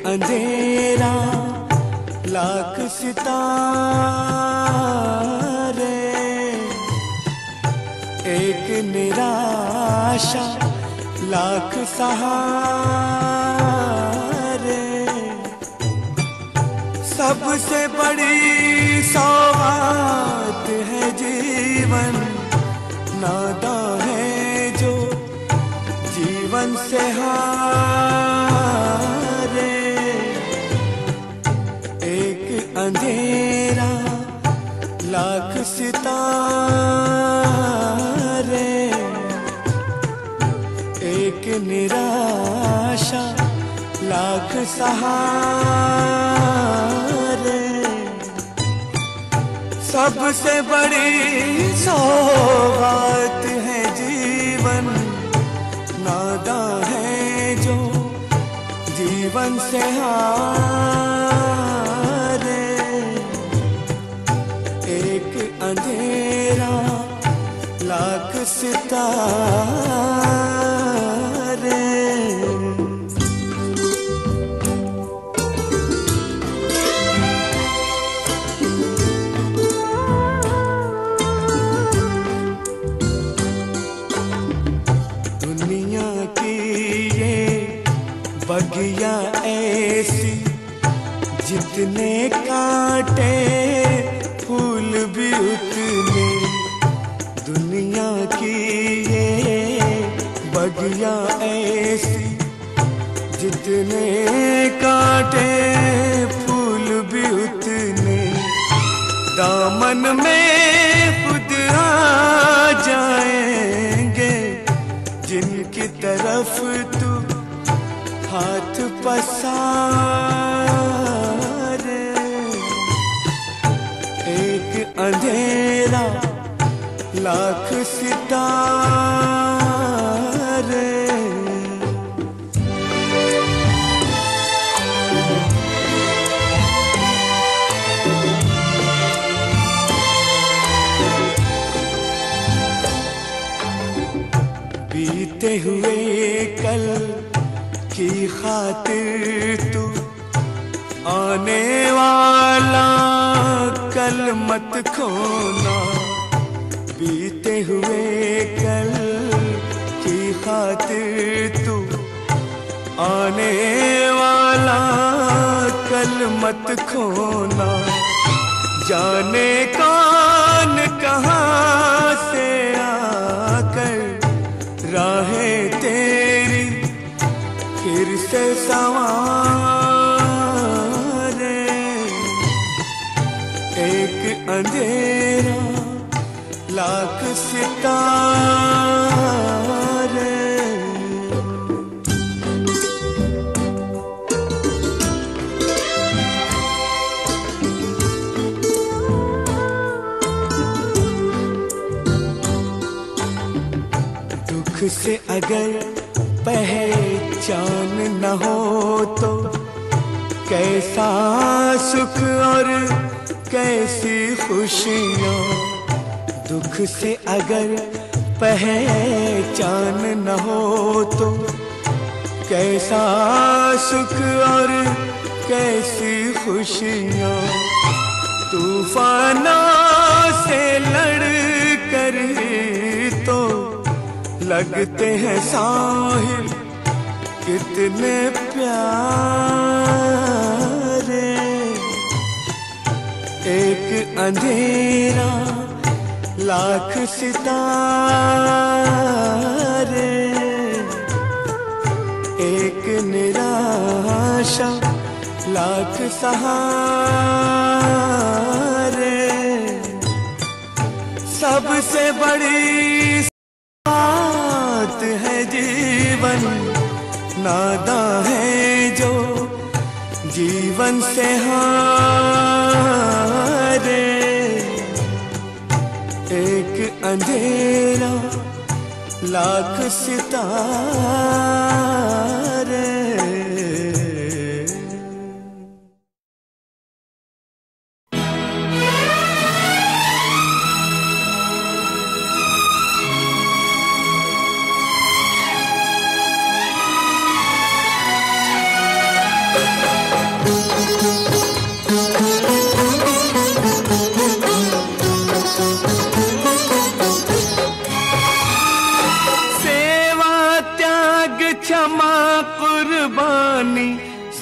अंधेरा लाख सितारे, एक निराशा लाख सहारे। सबसे बड़ी सौगात है जीवन, नादा है जो जीवन से हारे। एक अंधेरा लाख सितारे, एक निराशा लाख सहारे। सबसे बड़ी सौगात है जीवन, नादा है जो जीवन से हारे। एक अंधेरा लाख सितारे। दुनिया की ये बगिया ऐसी, जितने कांटे फूल भी उतने। दुनिया की ये बगिया ऐसी, जितने कांटे फूल भी उतने। दामन में खुद आ जाएंगे, जिनकी तरफ तू हाथ पसारे। एक अंधेरा लाख सितारे। बीते हुए कल की खातिर तू आने वाला कल मत खोना। बीते हुए कल की खातिर तू आने वाला कल मत खोना। जाने कौन कहाँ से आकर राहें तेरी फिर से संवारे। एक अंधेरा लाख सितारे। दुख से अगर पहचान न हो तो कैसा सुख और कैसी खुशियाँ। दुख से अगर पहचान न हो तो कैसा सुख और कैसी खुशियाँ। तूफानों से लड़ कर तो लगते हैं साहिल कितने प्यारे। एक अंधेरा लाख सितारे, एक निराशा लाख सहारे। सबसे बड़ी बात है जीवन, नादा है जो जीवन से हारे। एक अंधेरा लाख सितारे।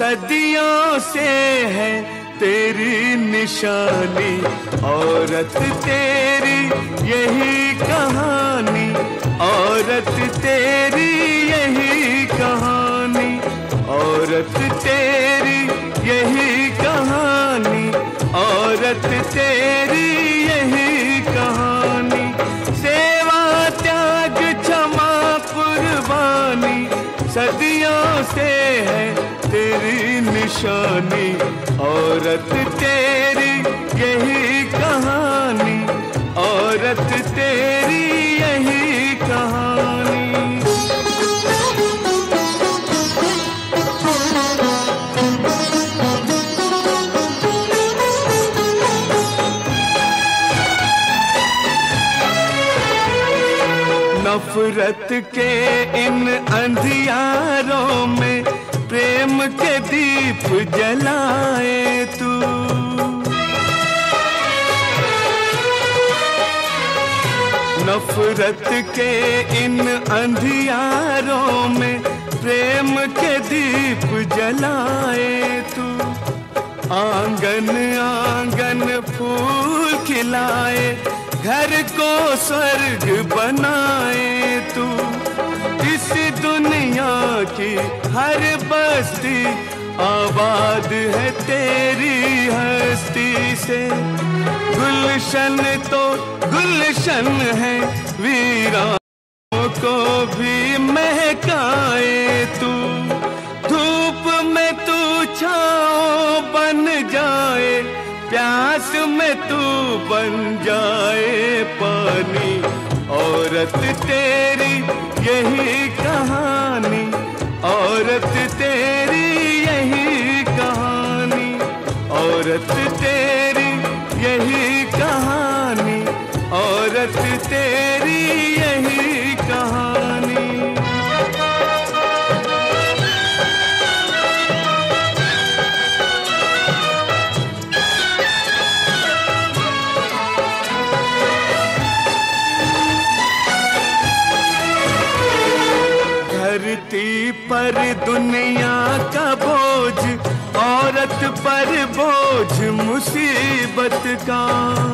सदियों से है तेरी निशानी, औरत तेरी यही कहानी, औरत तेरी यही कहानी, औरत तेरी यही कहानी, औरत तेरी यही कहानी। सेवा त्याग क्षमा कुर्बानी, सदियों से है तेरी निशानी, औरत तेरी यही कहानी, औरत तेरी यही कहानी। नफरत के इन अंधियारों में प्रेम के दीप जलाए तू, नफरत के इन अंधियारों में प्रेम के दीप जलाए तू। आंगन आंगन फूल खिलाए, घर को स्वर्ग बनाए तू। इस दुनिया की हर बस्ती आबाद है तेरी हस्ती से। गुलशन तो गुलशन है, वीरानों को भी महकाए तू। धूप में तू छाँव बन जाए, प्यास में तू बन जाए पानी। औरत तेरी यही कहानी, औरत तेरी यही कहानी, औरत तेरी यही कहानी, औरत तेरी यही कहानी। धरती पर दुनिया का बोझ, औरत पर बोझ मुसीबत का।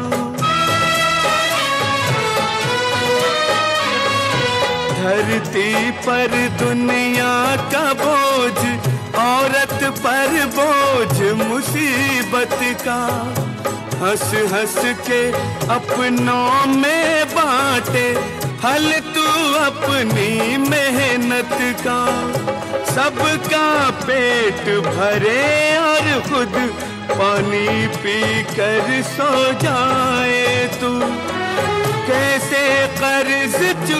धरती पर दुनिया का बोझ, औरत पर बोझ मुसीबत का। हंस हंस के अपनों में बांटे फल तू अपनी मेहनत का। सबका पेट भरे और खुद पानी पी कर सो जाए तू। कैसे कर्ज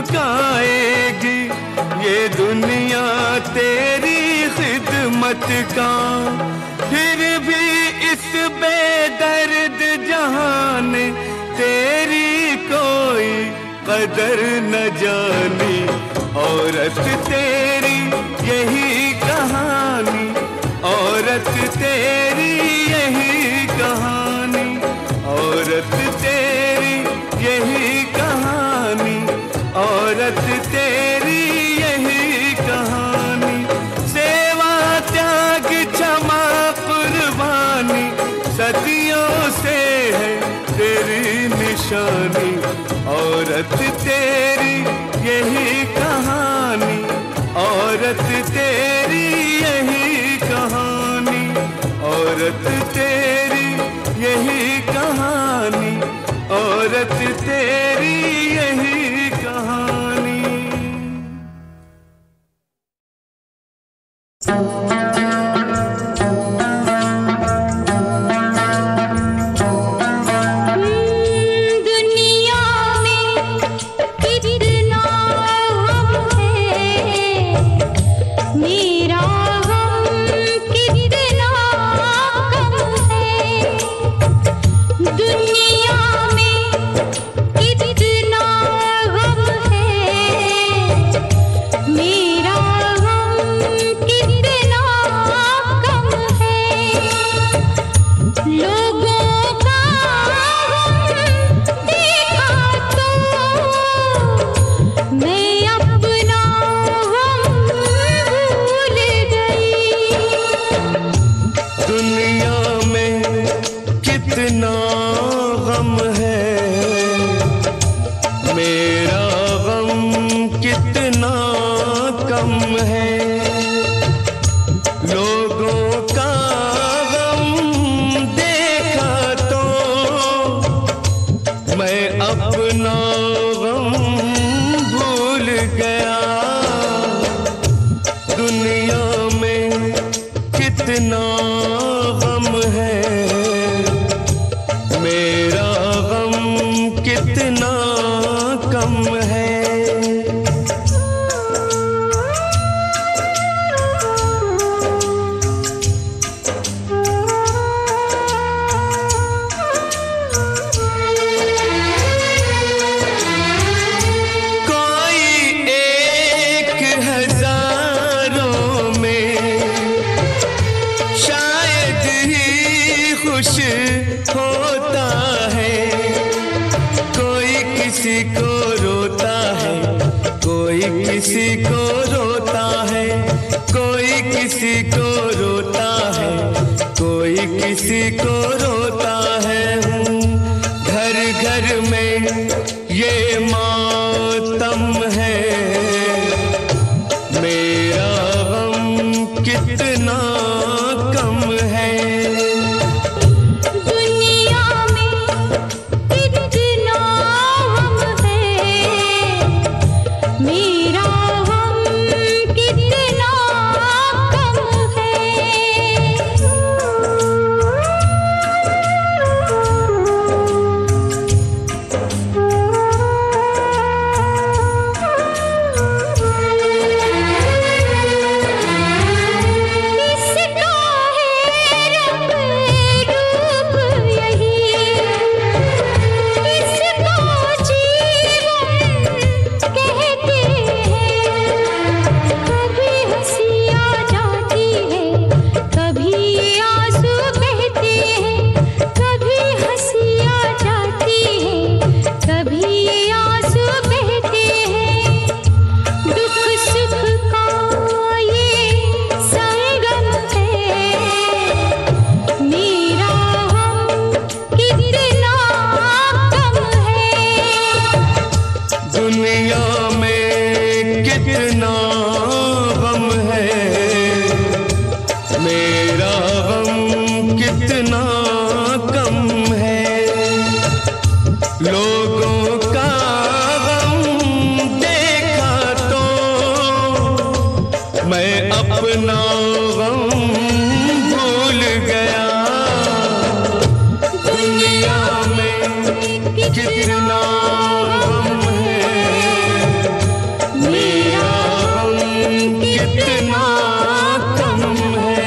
चुकाएगी ये दुनिया तेरी खिदमत का। फिर भी इस बेदर्द जहान तेरी कोई कदर न जानी। औरत तेरी यही कहानी, औरत तेरी यही कहानी, औरत तेरी यही कहानी, औरत तेरी यही कहानी। सेवा त्याग क्षमा कुर्बानी, सदियों से है तेरी निशानी। औरत तेरी यही कहानी, औरत तेरी यही कहानी, औरत तेरी यही कहानी, औरत तेरी यही कहानी। मेरा गम कितना गम है, मेरा गम कितना कम है। लोगों का गम देखा तो मैं अपना गम भूल गया। दुनिया में कितना गम है, मेरा गम कितना कम है। होता है कोई किसी को रोता है, कोई किसी को रोता है, कोई किसी को रोता है, कोई किसी को रोता है। घर घर में ये मातम है, मेरा गम कितना कम है। दुनिया में कितना गम है, मेरा गम कितना कम है। लोगों का गम देखा तो मैं अपना गम भूल गया। दुनिया में कितना गम है, मेरा गम कितना कम है।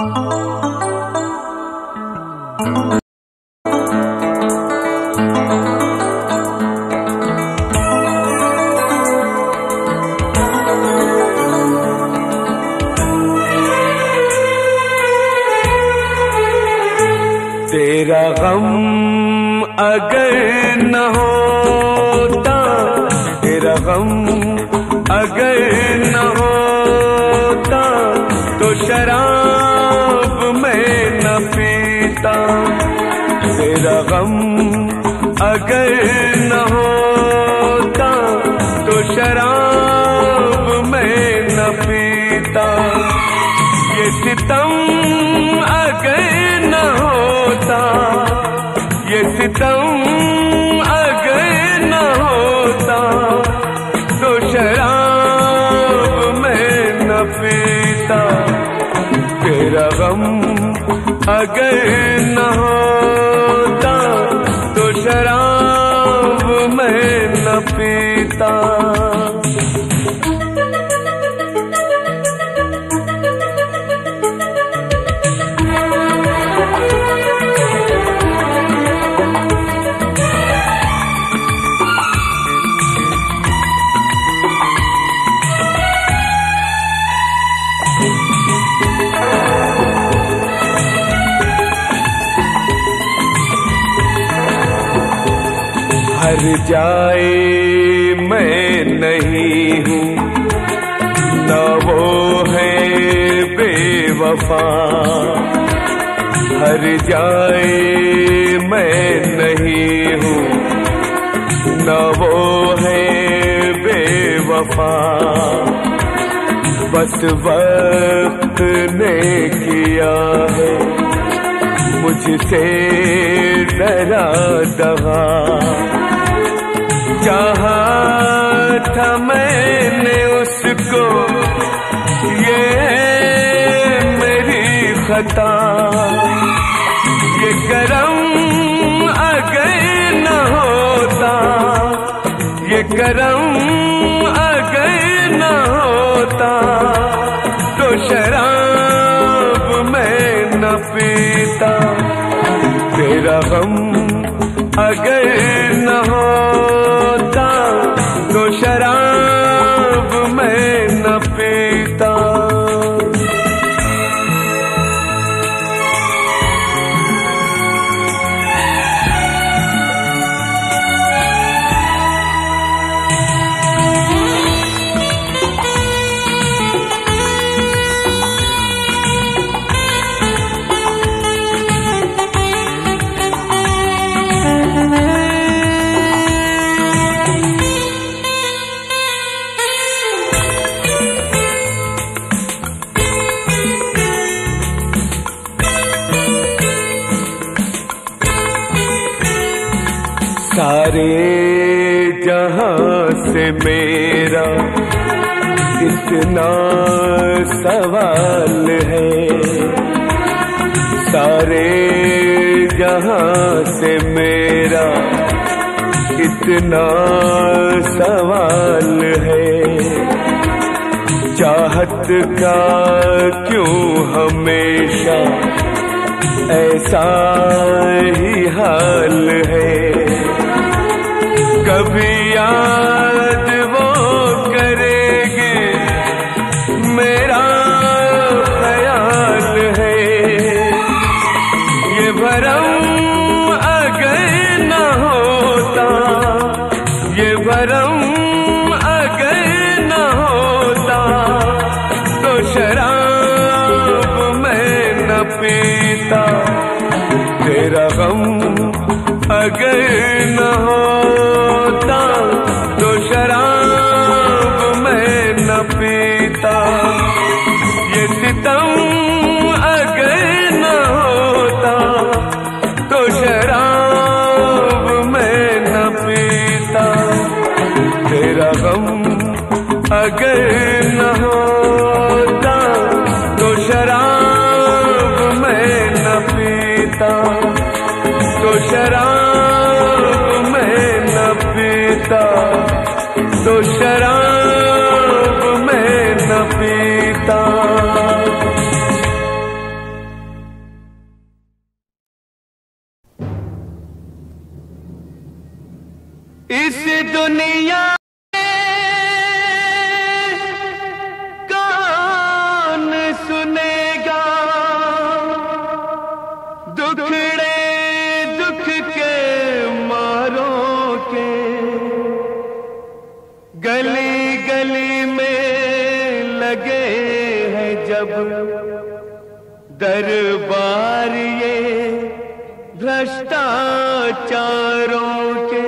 तेरा गम अगर न होता, तेरा गम अगर न होता, तो शराब मैं न पीता। तेरा गम अगर न होता, तो शराब मैं न पीता। ये सितम अगर न होता, ये सितम अगर न होता, तो शराब मैं न पीता। तेरा गम अगर न होता, तो शराब मैं न पीता। हर जाए मैं नहीं हूँ, न वो है बेवफा। हर जाए मैं नहीं हूँ, न वो है बेवफा। बस वक्त ने किया है मुझसे डरा दगा। चाहा था मैंने उसको, ये मेरी खता। ये करम अगर न होता, ये करम अगर न होता, तो शराब मैं न पीता। तेरा गम अगर न होता, तो शराब मैं न पीता। सारे जहां से मेरा इतना सवाल है। सारे जहां से मेरा इतना सवाल है। चाहत का क्यों हमेशा ऐसा ही हाल है। कभी याद वो करेंगे मेरा ख्याल है। ये भरम अगर न होता, ये भरम अगर न होता, तो शराब मैं न पीता। तेरा गम अगर न होता, तो शराब मैं न पीता। ये सितम अगर न होता, तो शराब मैं न पीता। तेरा गम अगर न होता, तो शराब मैं न पीता। तो शराब मैं न पीता, तो शराब मैं न पीता। इस दुनिया कौन सुनेगा दुखड़े दुख के मारों के, गली गली में लगे हैं जब दरबार ये भ्रष्टाचारों के।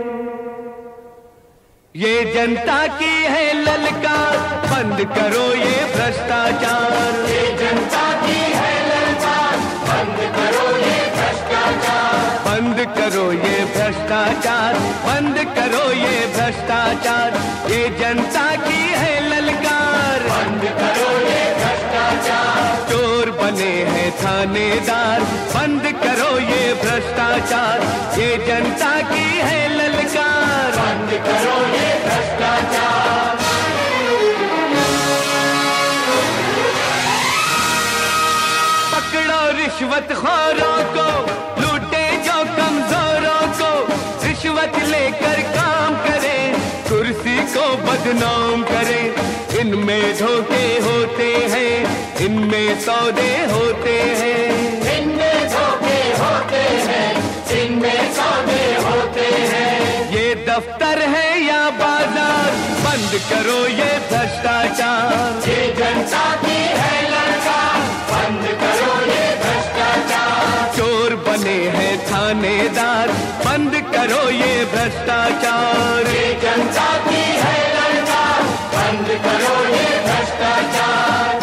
ये जनता की है ललकार, बंद करो ये भ्रष्टाचार। ये जनता की है ललकार, बंद करो ये भ्रष्टाचार। बंद करो ये भ्रष्टाचार, बंद करो ये भ्रष्टाचार। ये जनता की है ललकार, बंद करो ये भ्रष्टाचार। चोर बने हैं थानेदार, बंद करो ये भ्रष्टाचार। ये जनता की है ललकार, बंद करो ये भ्रष्टाचार। पकड़ो रिश्वतखोरों को, लूटे जो कमजोरों को। रिश्वत लेकर काम करे, कुर्सी को बदनाम करे। इनमें धोखे होते हैं, इनमें सौदे होते हैं। इनमें धोखे होते हैं, इनमें सौदे होते हैं। ये दफ्तर है या बाजार, बंद करो ये भ्रष्टाचार। ये जनता की है ललकार, बंद करो ये भ्रष्टाचार। चोर बने हैं थानेदार, बंद करो ये भ्रष्टाचार। ये जनता की है ललकार, बंद करो ये भ्रष्टाचार।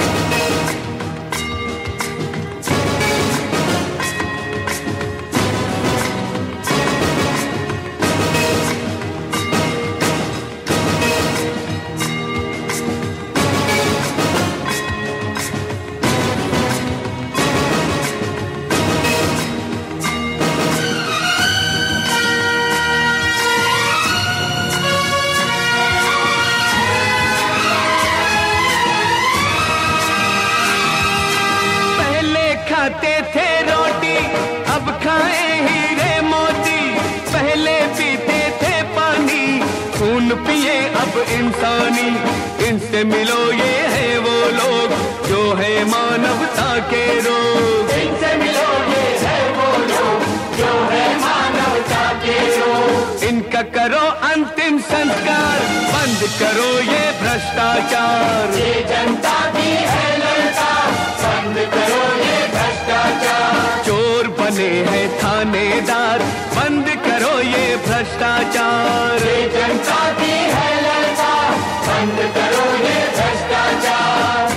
खाते थे रोटी, अब खाए हीरे मोती। पहले पीते थे पानी, खून पिए अब इंसानी। इनसे मिलो ये है वो लोग, जो है मानवता के रोग। इनसे मिलो ये है वो लोग, जो है मानवता के रोग। इनका करो अंतिम संस्कार, बंद करो ये भ्रष्टाचार। ये जनता की है ललकार, बंद करो ये भ्रष्टाचार। चोर बने हैं थानेदार, बंद करो ये भ्रष्टाचार। ये जनता की है ललकार, बंद करो ये भ्रष्टाचार।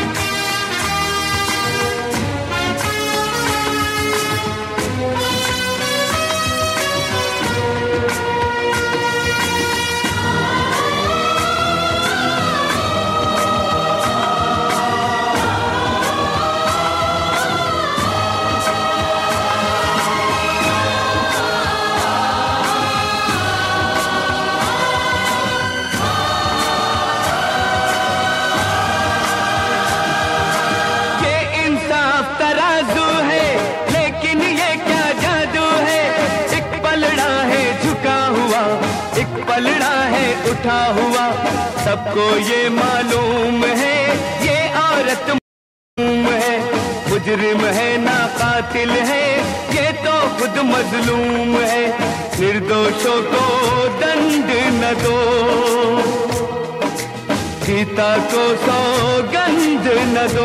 तराजू है, लेकिन ये क्या जादू है। एक पलड़ा है झुका हुआ, एक पलड़ा है उठा हुआ। सबको ये मालूम है, ये औरत मालूम है। मुजरिम है ना कातिल है, ये तो खुद मजलूम है। निर्दोषों को दंड न दो, गीता को सौगंध न दो।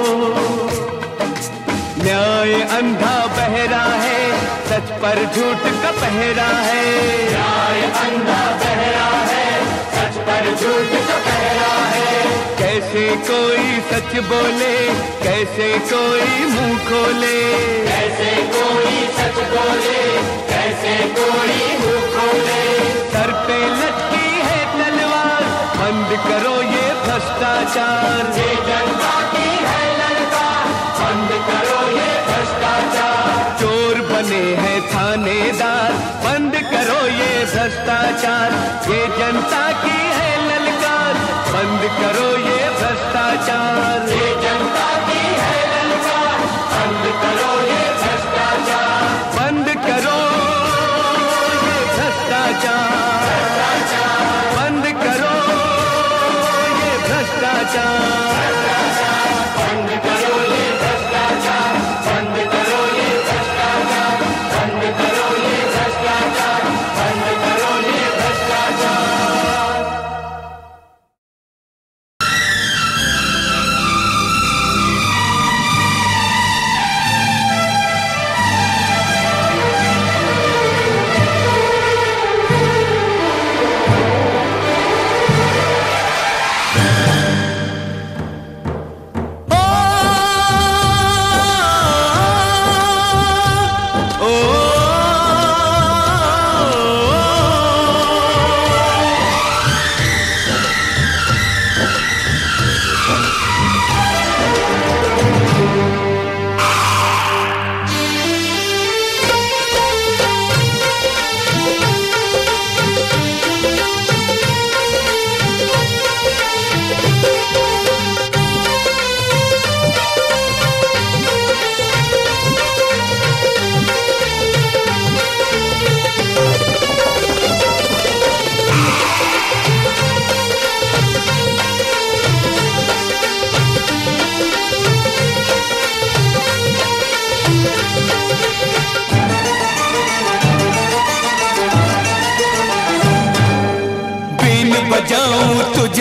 न्याय अंधा बहरा है, सच पर झूठ का पहरा है। न्याय अंधा बहरा है, सच पर झूठ का पहरा है। कैसे कोई सच बोले, कैसे कोई मुंह खोले। कैसे कोई सच बोले, कैसे कोई मुंह खोले। सर पे लटकी है तलवार, बंद करो ये भ्रष्टाचार। ये जनता की है ललकार, बंद करो ये भ्रष्टाचार। चोर बने हैं थानेदार, बंद करो ये भ्रष्टाचार। ये जनता की है ललकार, बंद करो ये भ्रष्टाचार। ये जनता की है ललकार, बंद करो ये भ्रष्टाचार। बंद करो ये भ्रष्टाचार।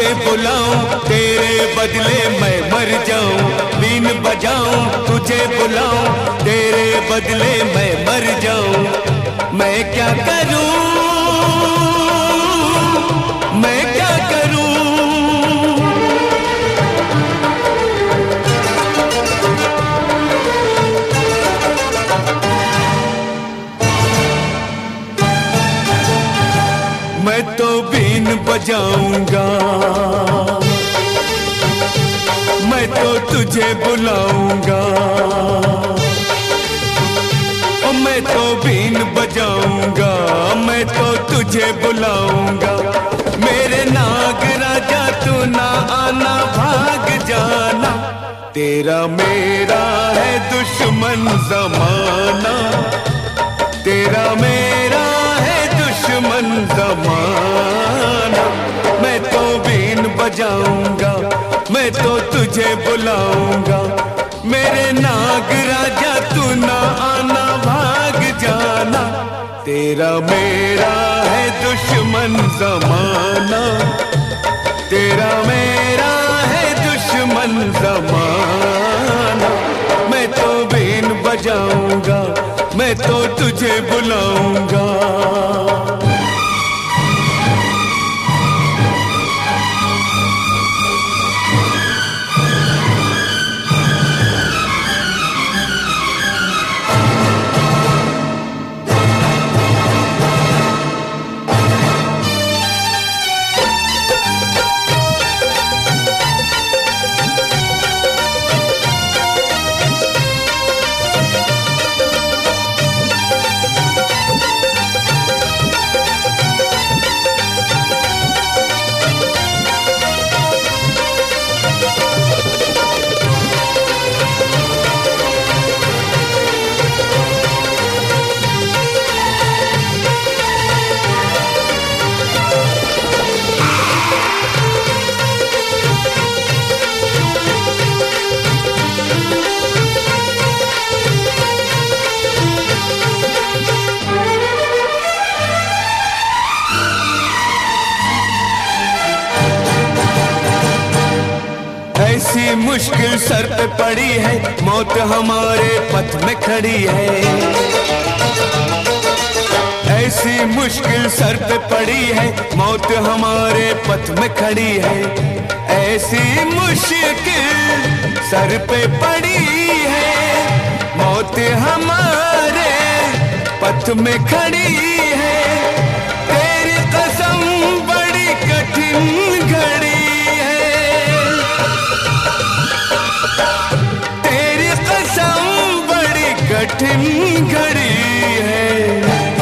बुलाऊं, तेरे बदले मैं मर जाऊं, बीन बजाऊं तुझे बुलाऊं, तेरे बदले मैं मर जाऊं। मैं क्या करूं, मैं क्या करूं। मैं तो बीन बजाऊंगा, मैं तो तुझे बुलाऊंगा, ओ मैं तो बीन बजाऊंगा, मैं तो तुझे बुलाऊंगा। मेरे नाग राजा तू ना आना, भाग जाना, तेरा मेरा है दुश्मन ज़माना, तेरा मेरा है दुश्मन ज़माना। मैं तो बीन बजाऊंगा, मैं तो तुझे बुलाऊंगा, मेरे नाग राजा तू ना आना, भाग जाना, तेरा मेरा है दुश्मन ज़माना, तेरा मेरा है दुश्मन ज़माना। मैं तो बीन बजाऊंगा, मैं तो तुझे बुलाऊंगा। ऐसी मुश्किल सर पे पड़ी है, मौत हमारे पथ में खड़ी है। ऐसी मुश्किल सर पे पड़ी है, मौत हमारे पथ में खड़ी है। ऐसी मुश्किल सर पे पड़ी है, मौत हमारे पथ में खड़ी है। तेरी कसम बड़ी कठिन घड़ी, कठिन घड़ी है।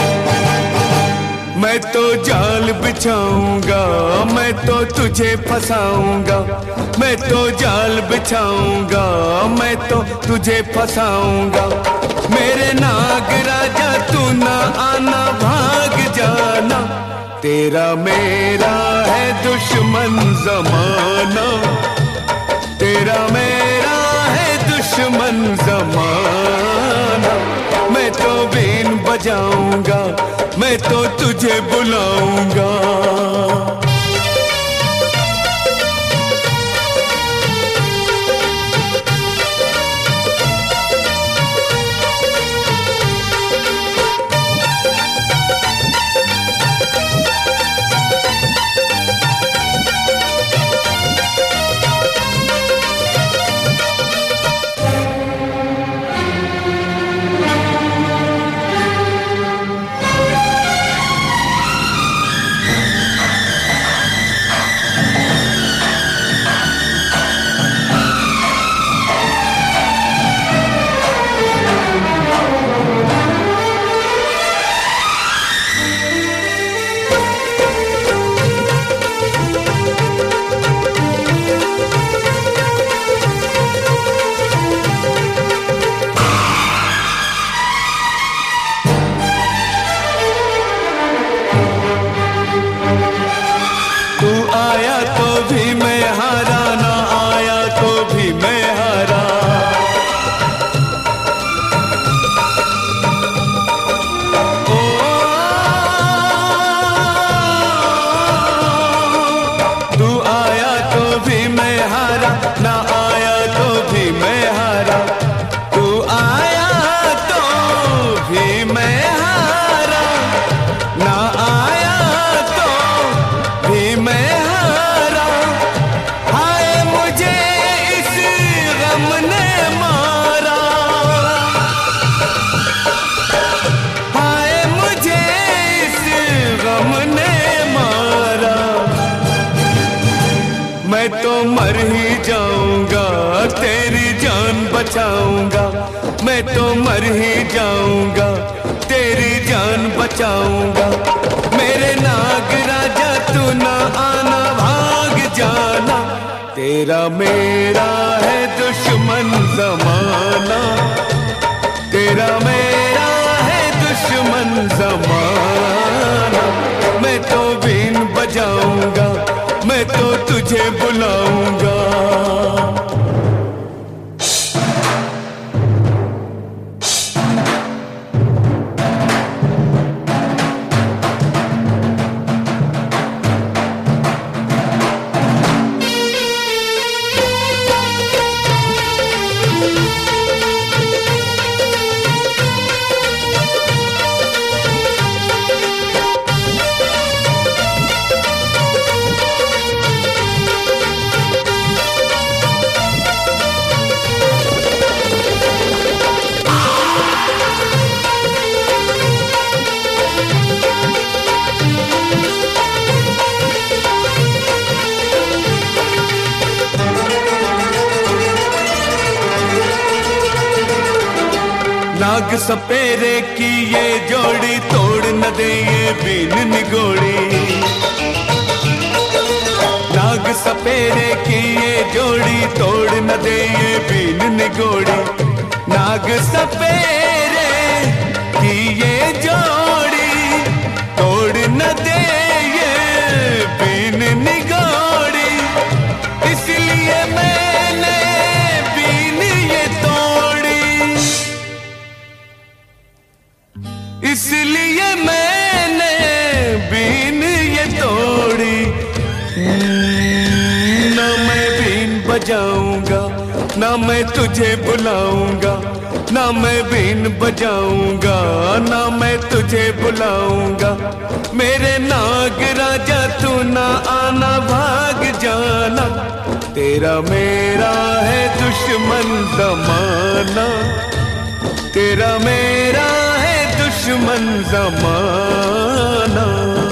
मैं तो जाल बिछाऊंगा, मैं तो तुझे फंसाऊंगा, मैं तो जाल बिछाऊंगा, मैं तो तुझे फंसाऊंगा। मेरे नाग राजा तू ना आना, भाग जाना, तेरा मेरा है दुश्मन ज़माना, तेरा मेरा है दुश्मन ज़माना। मैं तो बीन बजाऊंगा, मैं तो तुझे बुलाऊंगा। तो मर ही जाऊंगा, तेरी जान बचाऊंगा। मेरे नाग राजा तू ना आना, भाग जाना, तेरा मेरा है दुश्मन जमाना, तेरा मेरा है दुश्मन जमाना। मैं तो बीन बजाऊंगा, मैं तो तुझे बुलाऊंगा। नाग सपेरे की ये जोड़ी तोड़ न दे ये बीन निगोड़ी। नाग सपेरे की ये जोड़ी तोड़ न दे ये बीन निगोड़ी। नाग सपेरे की ये जोड़ी तोड़ न दे ये बीन निगोड़ी। इसलिए मैंने बीन ये तोड़ी, इसलिए मैंने बीन ये तोड़ी। ना मैं बीन बजाऊंगा, ना मैं तुझे बुलाऊंगा, ना मैं बीन बजाऊंगा, ना मैं तुझे बुलाऊंगा। मेरे नाग राजा तू ना आना, भाग जाना, तेरा मेरा है दुश्मन जमाना, तेरा मेरा है दुश्मन जमाना।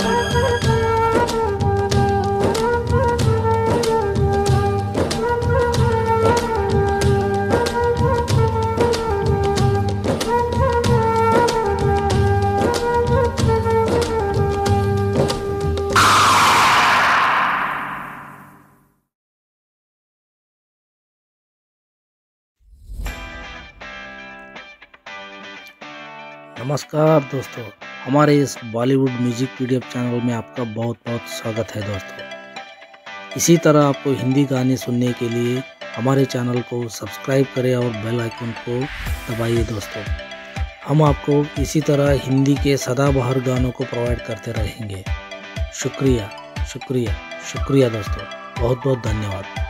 नमस्कार दोस्तों, हमारे इस बॉलीवुड म्यूजिक पीडीएफ चैनल में आपका बहुत बहुत स्वागत है दोस्तों। इसी तरह आपको हिंदी गाने सुनने के लिए हमारे चैनल को सब्सक्राइब करें और बेल आइकन को दबाइए दोस्तों। हम आपको इसी तरह हिंदी के सदाबहार गानों को प्रोवाइड करते रहेंगे। शुक्रिया शुक्रिया शुक्रिया दोस्तों, बहुत बहुत धन्यवाद।